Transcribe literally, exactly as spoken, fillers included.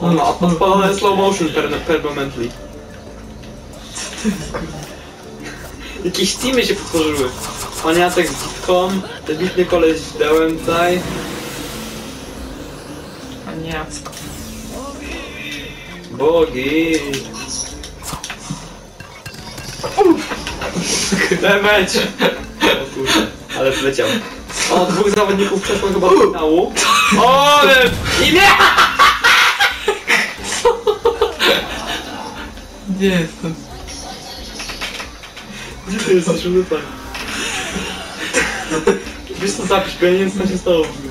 On ma odpalone slow motion per permanently. Jakieś teamy się potworzyły. Paniatek z gitką, debitny koleś z dełem tutaj. Paniacko. Bogi. Damage! O kurde, ale wleciał. O, dwóch zawodników przeszło chyba do finału. O, ale... I nie! Gdzie jestem? Gdzie ty jesteś? Rzucaj. Wiesz co, zapisz, bo ja nie wiem co się stało.